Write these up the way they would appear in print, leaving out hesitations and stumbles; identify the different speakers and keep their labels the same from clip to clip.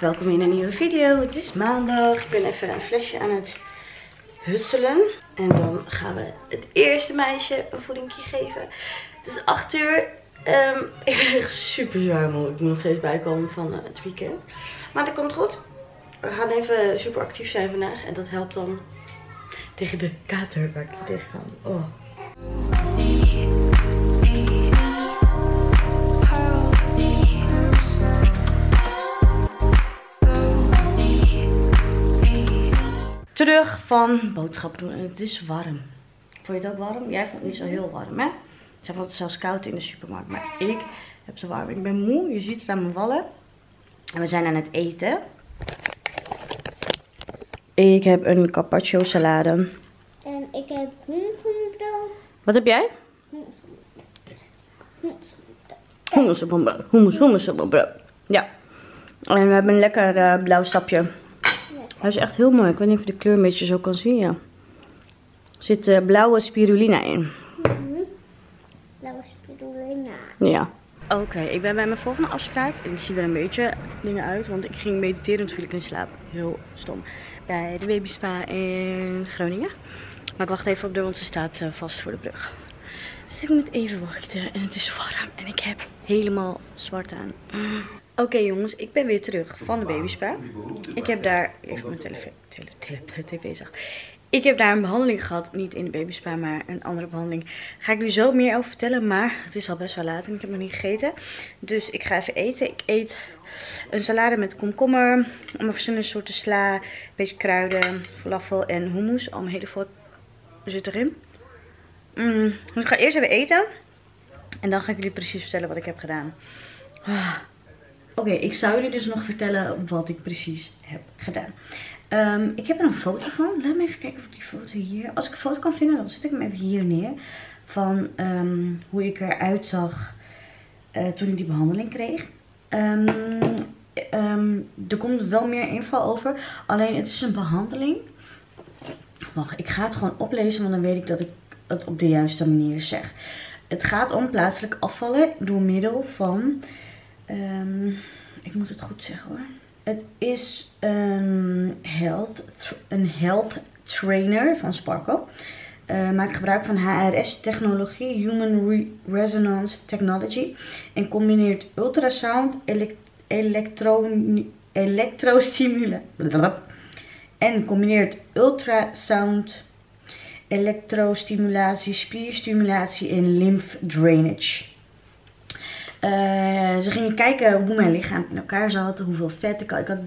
Speaker 1: Welkom in een nieuwe video. Het is maandag. Ik ben even een flesje aan het husselen. En dan gaan we het eerste meisje een voedingje geven. Het is 8 uur. Ik ben echt super zwaar moe. Ik moet nog steeds bijkomen van het weekend. Maar dat komt goed. We gaan even super actief zijn vandaag. En dat helpt dan tegen de kater waar ik tegen kan. Oh. Terug van boodschappen doen en het is warm. Vond je het ook warm? Jij vond het niet zo heel warm, hè? Zij vond het zelfs koud in de supermarkt, maar ik heb het warm. Ik ben moe, je ziet het aan mijn wallen. En we zijn aan het eten. Ik heb een carpaccio salade.
Speaker 2: En ik heb hummusbrood.
Speaker 1: Wat heb jij? Hummusbrood. Ja. En we hebben een lekker blauw sapje. Hij is echt heel mooi. Ik weet niet of je de kleur een beetje zo kan zien. Ja. Er zit blauwe spirulina in.
Speaker 2: Blauwe spirulina.
Speaker 1: Ja. Oké, ik ben bij mijn volgende afspraak. En ik zie er een beetje dingen uit. Want ik ging mediteren en toen viel ik in slaap. Heel stom. Bij de baby spa in Groningen. Maar ik wacht even op de, want ze staat vast voor de brug. Dus ik moet even wachten. En het is warm. En ik heb helemaal zwart aan. Oké, jongens, ik ben weer terug van de baby spa. Ik heb daar, even mijn tv zag. Ik heb daar een behandeling gehad, niet in de baby spa, maar een andere behandeling. Ga ik nu zo meer over vertellen, maar het is al best wel laat en ik heb nog niet gegeten. Dus ik ga even eten. Ik eet een salade met komkommer, allemaal verschillende soorten sla, een beetje kruiden, falafel en hummus. Allemaal hele veel zit erin. Dus ik ga eerst even eten en dan ga ik jullie precies vertellen wat ik heb gedaan. Oké, ik zou jullie dus nog vertellen wat ik precies heb gedaan. Ik heb er een foto van. Laat me even kijken of ik die foto hier... Als ik een foto kan vinden, dan zet ik hem even hier neer. Van hoe ik eruit zag toen ik die behandeling kreeg. Er komt wel meer info over. Alleen het is een behandeling. Wacht, ik ga het gewoon oplezen, want dan weet ik dat ik het op de juiste manier zeg. Het gaat om plaatselijk afvallen door middel van... ik moet het goed zeggen hoor. Het is een health trainer van Sparkle. Maakt gebruik van HRS technologie, Human Resonance Technology. En combineert ultrasound, elektrostimulatie, spierstimulatie en lymph drainage. Ze gingen kijken hoe mijn lichaam in elkaar zat, hoeveel vet ik had. Ik had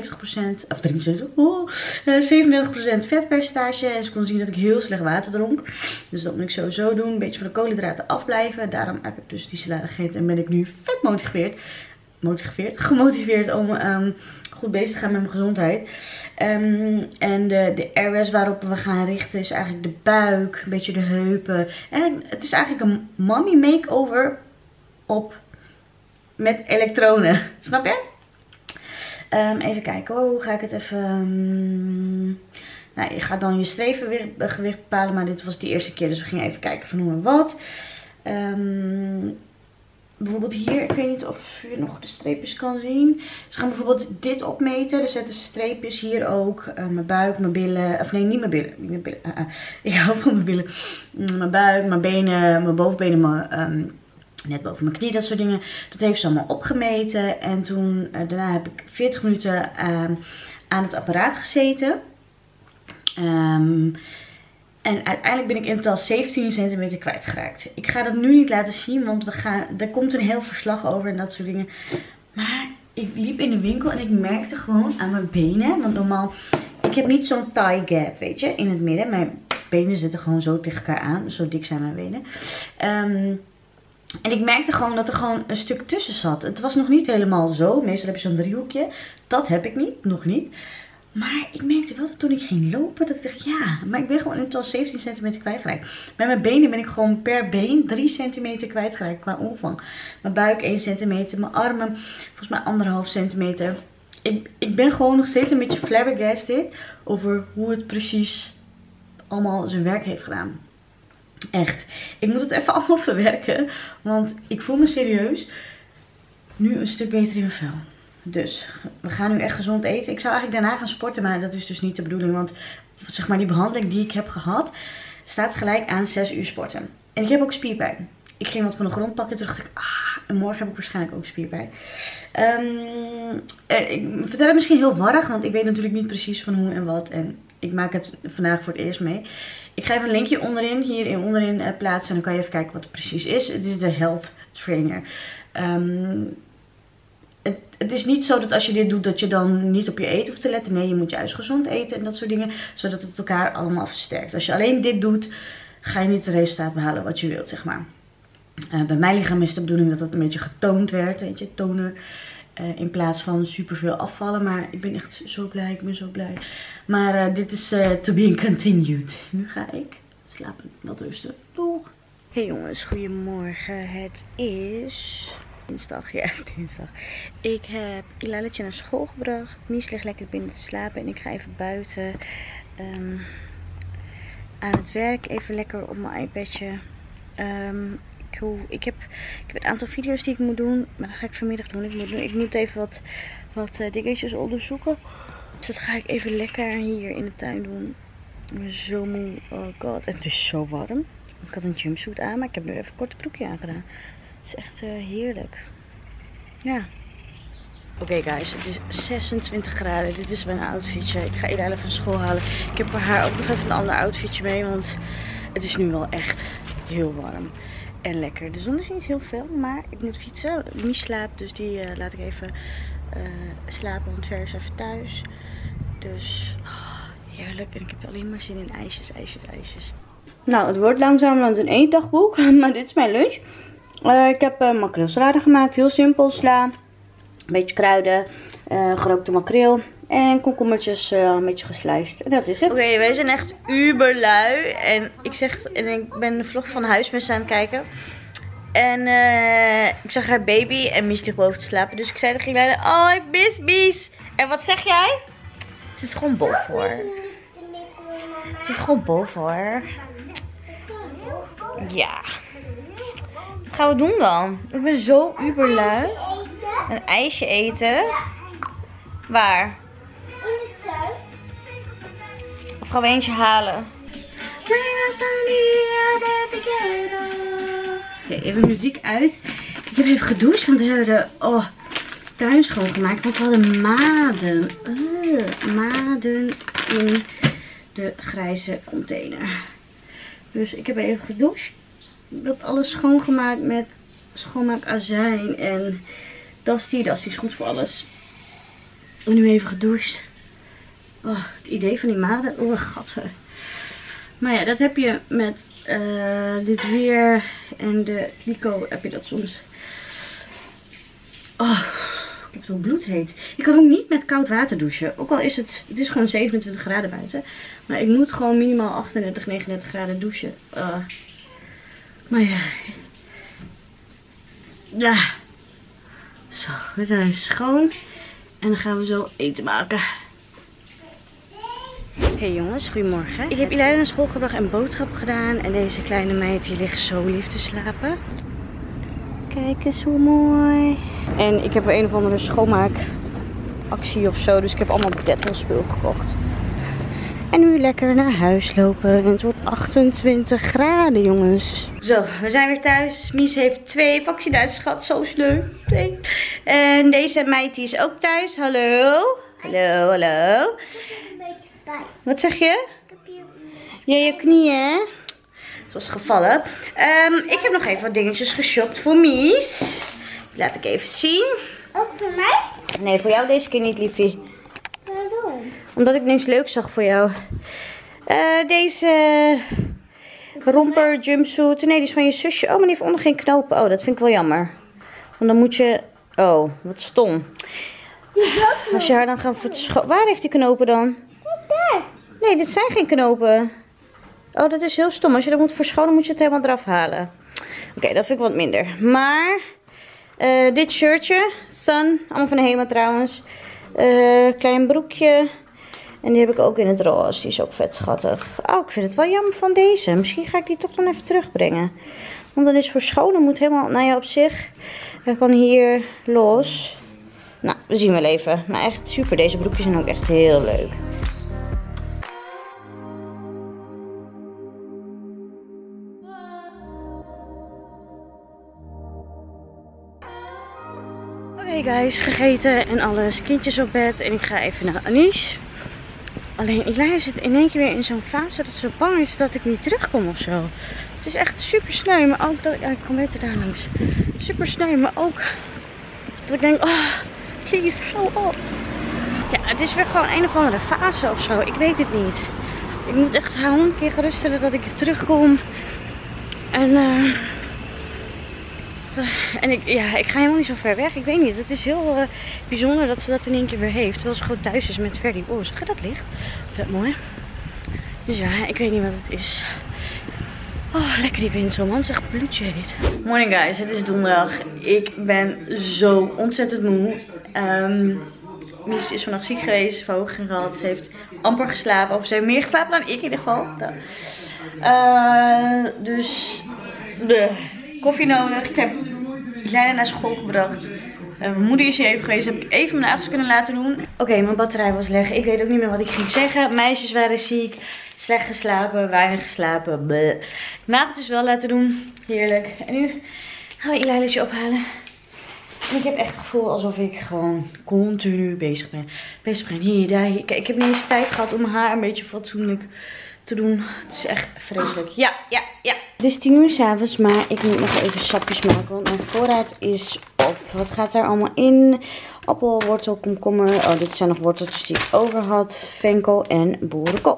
Speaker 1: 37% vetpercentage. En ze kon zien dat ik heel slecht water dronk. Dus dat moet ik sowieso doen. Een beetje van de koolhydraten afblijven. Daarom heb ik dus die salade gegeten en ben ik nu vet gemotiveerd om goed bezig te gaan met mijn gezondheid. En de areas waarop we gaan richten is eigenlijk de buik, een beetje de heupen. En het is eigenlijk een mommy makeover met elektronen. Snap je? Even kijken. Hoe ga ik het even... Nou, je gaat dan je streefgewicht bepalen. Maar dit was de eerste keer. Dus we gingen even kijken van hoe en wat. Bijvoorbeeld hier. Ik weet niet of je nog de streepjes kan zien. Ze gaan bijvoorbeeld dit opmeten. Er zetten ze streepjes hier ook. Mijn buik, mijn billen. Of nee, niet mijn billen. Ik hou van mijn billen. Mijn buik, mijn benen, mijn bovenbenen, net boven mijn knie, dat soort dingen. Dat heeft ze allemaal opgemeten. En toen, daarna heb ik 40 minuten aan het apparaat gezeten. En uiteindelijk ben ik in totaal 17 centimeter kwijtgeraakt. Ik ga dat nu niet laten zien, want er komt een heel verslag over en dat soort dingen. Maar ik liep in de winkel en ik merkte gewoon aan mijn benen. Want normaal, ik heb niet zo'n thigh gap, weet je, in het midden. Mijn benen zitten gewoon zo tegen elkaar aan. Zo dik zijn mijn benen. En ik merkte gewoon dat er gewoon een stuk tussen zat. Het was nog niet helemaal zo. Meestal heb je zo'n driehoekje. Dat heb ik niet. Nog niet. Maar ik merkte wel dat toen ik ging lopen. Dat ik dacht, ja. Maar ik ben gewoon in totaal 17 centimeter kwijtgeraakt. Bij mijn benen ben ik gewoon per been 3 centimeter kwijtgeraakt. Qua omvang. Mijn buik 1 centimeter. Mijn armen volgens mij 1,5 centimeter. Ik ben gewoon nog steeds een beetje flabbergasted. Over hoe het precies allemaal zijn werk heeft gedaan. Echt. Ik moet het even allemaal verwerken. Want ik voel me serieus nu een stuk beter in mijn vel. Dus we gaan nu echt gezond eten. Ik zou eigenlijk daarna gaan sporten, maar dat is dus niet de bedoeling. Want zeg maar die behandeling die ik heb gehad, staat gelijk aan 6 uur sporten. En ik heb ook spierpijn. Ik ging wat van de grond pakken. Toen dacht ik, en morgen heb ik waarschijnlijk ook spierpijn. Ik vertel het misschien heel warrig, want ik weet natuurlijk niet precies van hoe en wat. En ik maak het vandaag voor het eerst mee. Ik ga even een linkje onderin, hier onderin plaatsen. En dan kan je even kijken wat het precies is. Het is de Health Trainer. Het is niet zo dat als je dit doet dat je dan niet op je eten hoeft te letten. Nee, je moet juist gezond eten en dat soort dingen. Zodat het elkaar allemaal versterkt. Als je alleen dit doet, ga je niet het resultaat behalen wat je wilt, zeg maar. Bij mijn lichaam is de bedoeling dat het een beetje getoond werd. Weet je, toner. In plaats van superveel afvallen. Maar ik ben echt zo blij. Ik ben zo blij. Maar dit is to be continued. Nu ga ik slapen. Wat rusten. Doeg. Hey jongens, goedemorgen. Het is dinsdag. Ja, dinsdag. Ik heb Ilaletje naar school gebracht. Mies ligt lekker binnen te slapen. En ik ga even buiten aan het werk. Even lekker op mijn iPadje. Ik heb een aantal video's die ik moet doen. Maar dat ga ik vanmiddag doen. Ik moet even wat dingetjes onderzoeken. Dus dat ga ik even lekker hier in de tuin doen. Ik ben zo moe. Oh god. En het is zo warm. Ik had een jumpsuit aan. Maar ik heb nu even een korte broekje aangedaan. Het is echt heerlijk. Ja. Oké guys, het is 26 graden. Dit is mijn outfitje. Ik ga Ida van school halen. Ik heb voor haar ook nog even een ander outfitje mee. Want het is nu wel echt heel warm. En lekker. De zon is niet heel veel, maar ik moet fietsen. Mies slaapt, dus die laat ik even slapen, want Ver is even thuis. Dus heerlijk. En ik heb alleen maar zin in ijsjes, ijsjes, ijsjes. Nou, het wordt langzamerhand een eetdagboek, maar dit is mijn lunch. Ik heb makreelsalade gemaakt, heel simpel. Sla, een beetje kruiden, gerookte makreel en komkommertjes een beetje geslijst. En dat is het. Oké, wij zijn echt uberlui. En ik ben de vlog van Huismus aan het kijken. En ik zag haar baby en Mies ligt boven te slapen. Dus ik zei tegen Leila, oh ik mis Mies. En wat zeg jij? Ze is gewoon boven hoor. Ze is gewoon boven hoor. Ja. Wat gaan we doen dan? Ik ben zo uberlui. Een ijsje eten. Waar?
Speaker 2: In de tuin.
Speaker 1: Of gaan we eentje halen? Oké, even muziek uit. Ik heb even gedoucht, want we hebben de tuin schoongemaakt. Want we hadden maden. Maden in de grijze container. Dus ik heb even gedoucht. Dat alles schoongemaakt met schoonmaakazijn en Dusty is goed voor alles. En nu even gedoucht. Oh, het idee van die maden. Oh, gatten. Maar ja, dat heb je met dit weer en de kliko heb je dat soms. Oh, ik heb zo bloedheet. Ik kan ook niet met koud water douchen. Ook al is het is gewoon 27 graden buiten. Maar ik moet gewoon minimaal 38, 39 graden douchen. Maar ja. Ja. Zo, we zijn schoon. En dan gaan we zo eten maken. Hey jongens, goedemorgen. Ik heb Ileide naar school gebracht en boodschappen gedaan. En deze kleine meid die ligt zo lief te slapen. Kijk eens hoe mooi. En ik heb weer een of andere schoonmaakactie of zo. Dus ik heb allemaal Dettol-spul gekocht. En nu lekker naar huis lopen. En het wordt 28 graden, jongens. Zo, we zijn weer thuis. Mies heeft 2 vaccinaties gehad. Zo sneu. Nee. En deze meid die is ook thuis. Hallo. Hallo, hallo.
Speaker 2: Ik heb een beetje pijn.
Speaker 1: Wat zeg je?
Speaker 2: Ik heb hier
Speaker 1: Ja, je knieën, hè? Zoals gevallen. Ik heb nog even wat dingetjes geshopt voor Mies. Die laat ik even zien.
Speaker 2: ook voor mij.
Speaker 1: Nee, voor jou deze keer niet, liefie.
Speaker 2: Waarom?
Speaker 1: Omdat ik niks leuks zag voor jou. Deze romper jumpsuit. Nee, die is van je zusje. Oh, maar die heeft onder geen knopen. Oh, dat vind ik wel jammer. Want dan moet je... Oh, wat stom. Als je haar dan gaat verschonen... Waar heeft die knopen dan?
Speaker 2: Kijk daar.
Speaker 1: Nee, dit zijn geen knopen. Oh, dat is heel stom. Als je dat moet verschonen, moet je het helemaal eraf halen. Oké, dat vind ik wat minder. Maar dit shirtje, Sun, allemaal van de Hema trouwens. Klein broekje. En die heb ik ook in het roze. Die is ook vet schattig. Oh, ik vind het wel jammer van deze. Misschien ga ik die toch dan even terugbrengen. Want dan is verschonen moet helemaal... Nou ja, op zich. Hij kan hier los. Nou, we zien wel even. Maar echt super. Deze broekjes zijn ook echt heel leuk. Oké guys, gegeten en alles. Kindjes op bed. En ik ga even naar Anish. Alleen Eli zit in één keer weer in zo'n fase dat ze bang is dat ik niet terugkom of zo. Het is echt super sneu, maar ook dat... Ja, ik kom beter daar langs. Super sneu, maar ook dat ik denk, oh, please, hou op. Ja, het is weer gewoon een of andere fase of zo. Ik weet het niet. Ik moet echt 100 keer geruststellen dat ik terugkom. En ik ga helemaal niet zo ver weg. Ik weet niet. Het is heel bijzonder dat ze dat in één keer weer heeft. Terwijl ze gewoon thuis is met Ferdy. Oh, zag je dat licht? Vet mooi. Dus ja, ik weet niet wat het is. Oh, lekker die wind zo, man. Het is echt bloedje heet. Morning guys, het is donderdag. Ik ben zo ontzettend moe. Mies is vannacht ziek geweest, verhoging gehad. Ze heeft amper geslapen. Of ze heeft meer geslapen dan ik in ieder geval. Dus de koffie nodig. Ik heb Kleine naar school gebracht. Mijn moeder is hier even geweest. Heb ik even mijn nagels kunnen laten doen. Oké, mijn batterij was leeg. Ik weet ook niet meer wat ik ging zeggen. Meisjes waren ziek. Slecht geslapen. Weinig geslapen. Bleh. Nageltjes wel laten doen. Heerlijk. En nu gaan we Eliasje ophalen. En ik heb echt het gevoel alsof ik gewoon continu bezig ben. Hier, daar, hier. Kijk, ik heb niet eens tijd gehad om mijn haar een beetje fatsoenlijk te doen. Het is echt vreselijk. Ja. Het is 10 uur 's avonds, maar ik moet nog even sapjes maken. Want mijn voorraad is op. Wat gaat daar allemaal in? Appel, wortel, komkommer. Oh, dit zijn nog worteltjes die ik over had. Venkel en boerenkool.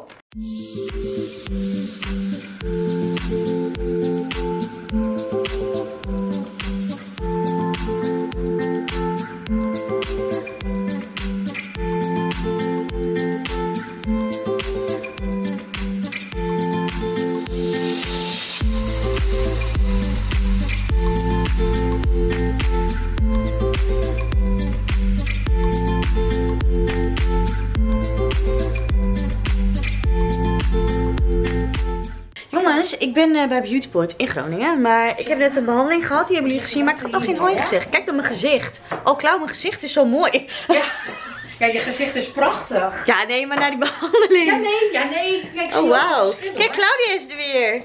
Speaker 1: Ik ben bij Beautyport in Groningen, maar ik heb net een behandeling gehad, die hebben jullie gezien, maar ik had nog geen hoi gezegd. Kijk naar mijn gezicht. Oh Klauw, mijn gezicht is zo mooi.
Speaker 3: Ja, je gezicht is prachtig.
Speaker 1: Ja, nee, maar naar die behandeling.
Speaker 3: Ja, nee. Ja, ik zie
Speaker 1: oh, wauw. Kijk, Claudia is er weer.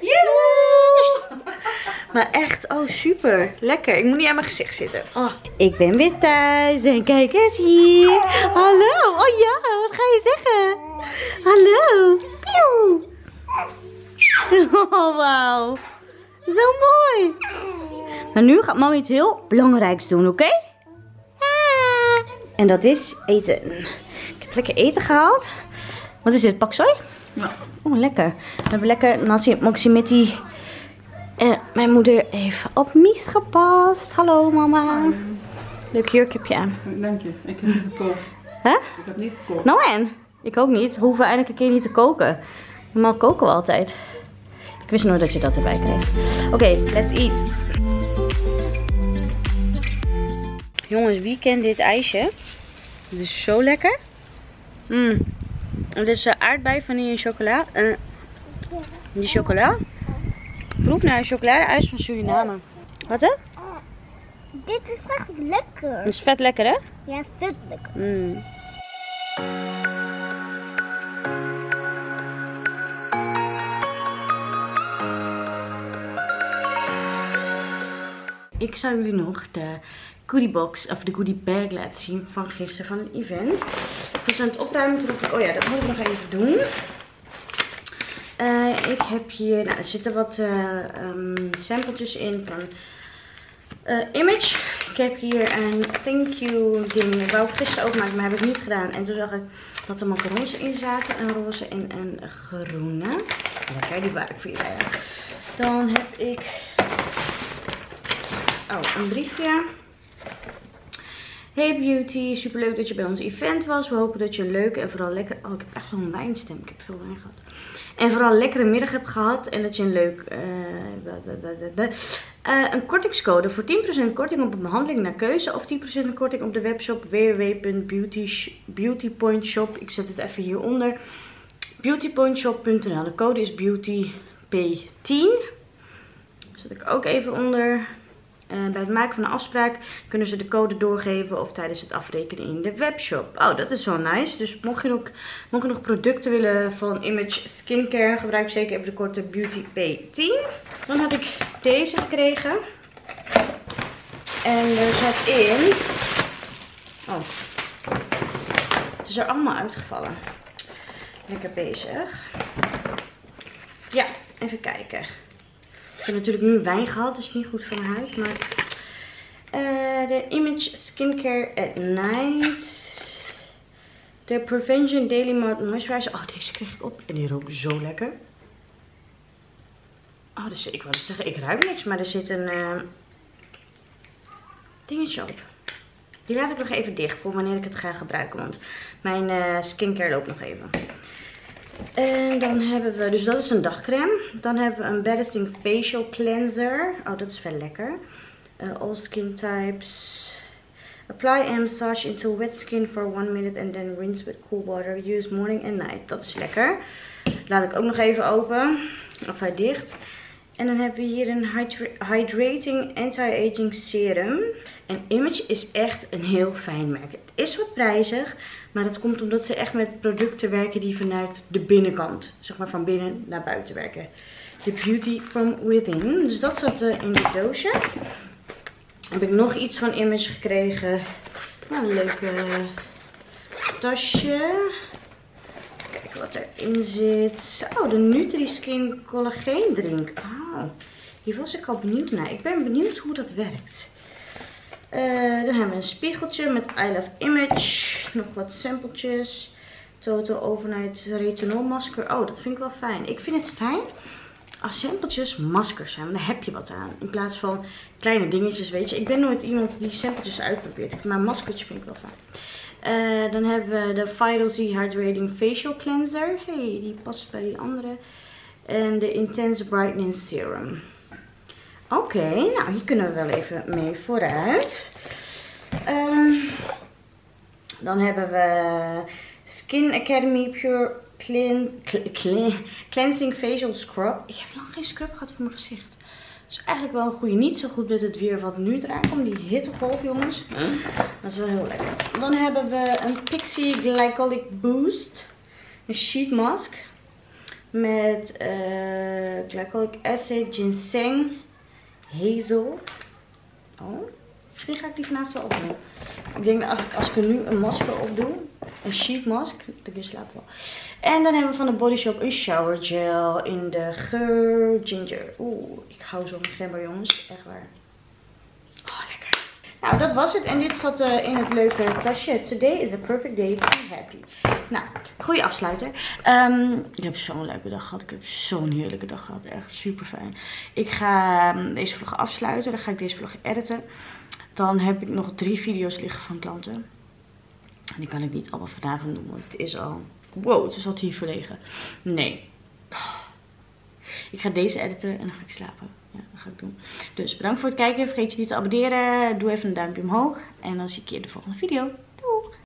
Speaker 1: Maar echt, oh super. Lekker. Ik moet niet aan mijn gezicht zitten. Oh. Ik ben weer thuis en kijk eens hier. Hallo. Oh ja, wat ga je zeggen? Hallo. Pieuw. Oh, wauw. Zo mooi. Maar nu gaat mama iets heel belangrijks doen, oké? Ah. En dat is eten. Ik heb lekker eten gehaald. Wat is dit? Paksoi?
Speaker 3: Ja.
Speaker 1: Oh, lekker. We hebben lekker nasi moximetti. En mijn moeder heeft op Mies gepast. Hallo mama. Leuk jurkje aan.
Speaker 3: Dank je. Ik heb niet gekookt.
Speaker 1: Hè?
Speaker 3: Ik heb niet gekookt.
Speaker 1: Nou en? Ik ook niet. We hoeven eindelijk een keer niet te koken. Normaal koken we altijd. Ik wist nooit dat je dat erbij kreeg. Oké, let's eat. Jongens, wie kent dit ijsje? Het is zo lekker. Het is aardbei, vanille en chocola. Die chocola. Proef naar een chocoladeijs van Suriname. Wat hè?
Speaker 2: Dit is echt lekker.
Speaker 1: Het is vet lekker hè?
Speaker 2: Ja, vet lekker.
Speaker 1: Ik zou jullie nog de goodie box of de goodie bag laten zien van gisteren van het event. Ik was aan het opruimen toen dacht ik, oh ja, dat moet ik nog even doen. Ik heb hier, nou, er zitten wat sampletjes in van Image. Ik heb hier een thank you ding. Ik wou het gisteren ook maken, maar heb ik niet gedaan. En toen zag ik dat er macarons in zaten. Een roze en een groene. Lekker, die waar ik voor jullie. Dan heb ik een briefje. Hey Beauty, super leuk dat je bij ons event was. We hopen dat je een leuke en vooral lekker... Oh, ik heb echt wel een wijnstem. Ik heb veel wijn gehad. En vooral een lekkere middag hebt gehad. En dat je een leuk... een kortingscode voor 10% korting op een behandeling naar keuze. Of 10% korting op de webshop www.beautypointshop. Ik zet het even hieronder. Beautypointshop.nl. De code is beautyp10. Zet ik ook even onder. Bij het maken van een afspraak kunnen ze de code doorgeven of tijdens het afrekenen in de webshop. Oh, dat is wel nice. Dus mocht je nog producten willen van Image Skincare, gebruik zeker even de korte Beauty P10. Dan heb ik deze gekregen. En er zat in... Oh, het is er allemaal uitgevallen. Lekker bezig. Ja, even kijken. Ik heb natuurlijk nu wijn gehad, dus niet goed voor mijn huid. Maar de Image Skincare at Night. De Prevention Daily Matte Moisturizer. Oh, deze kreeg ik op. En die rookt zo lekker. Oh, dus ik wou niet zeggen, ik ruik niks. Maar er zit een dingetje op. Die laat ik nog even dicht voor wanneer ik het ga gebruiken. Want mijn skincare loopt nog even. En dan hebben we, dus dat is een dagcreme. Dan hebben we een Balancing Facial Cleanser. Oh, dat is wel lekker. All skin types. Apply and massage into wet skin for 1 minute and then rinse with cool water. Use morning and night. Dat is lekker. Laat ik ook nog even open. Of hij dicht. En dan hebben we hier een Hydrating Anti-Aging Serum. En Image is echt een heel fijn merk. Het is wat prijzig. Maar dat komt omdat ze echt met producten werken die vanuit de binnenkant, zeg maar van binnen naar buiten werken. The Beauty from Within. Dus dat zat in dit doosje. Heb ik nog iets van Image gekregen. Nou, een leuke tasje. Kijken wat erin zit. Oh, de Nutri-Skin Collageen drink. Oh, hier was ik al benieuwd naar. Ik ben benieuwd hoe dat werkt. Dan hebben we een spiegeltje met I Love Image. Nog wat sampletjes. Total Overnight Retinol masker. Oh, dat vind ik wel fijn. Ik vind het fijn als sampletjes maskers zijn. Want daar heb je wat aan. In plaats van kleine dingetjes, weet je. Ik ben nooit iemand die sampletjes uitprobeert. Maar een maskertje vind ik wel fijn. Dan hebben we de Vital Z Hydrating Facial Cleanser. Hey, die past bij die andere. En de Intense Brightening Serum. Oké, nou hier kunnen we wel even mee vooruit. Dan hebben we Skin Academy Pure Cleansing Facial Scrub. Ik heb lang geen scrub gehad voor mijn gezicht. Dat is eigenlijk wel een goede. Niet zo goed met het weer wat nu eraan komt. Die hittegolf, jongens. Dat is wel heel lekker. Dan hebben we een Pixi Glycolic Boost. Een sheet mask. Met glycolic acid, ginseng, hazel. Oh, misschien ga ik die vanavond wel opdoen. Ik denk dat als ik er nu een masker op doe, een sheet mask, dat ik slaap wel. En dan hebben we van de Body Shop een shower gel in de geur ginger. Oeh, ik hou zo van gember, jongens. Echt waar. Oh, lekker. Nou, dat was het. En dit zat in het leuke tasje. Today is a perfect day to be happy. Nou, goede afsluiter. Ik heb zo'n leuke dag gehad. Ik heb zo'n heerlijke dag gehad. Echt super fijn. Ik ga deze vlog afsluiten. Dan ga ik deze vlog editen. Dan heb ik nog 3 video's liggen van klanten. En die kan ik niet allemaal vanavond doen. Want het is al... Wow, het is al 10 voor 9. Nee. Ik ga deze editen en dan ga ik slapen. Ja, dat ga ik doen. Dus bedankt voor het kijken. Vergeet je niet te abonneren. Doe even een duimpje omhoog. En dan zie ik je in de volgende video.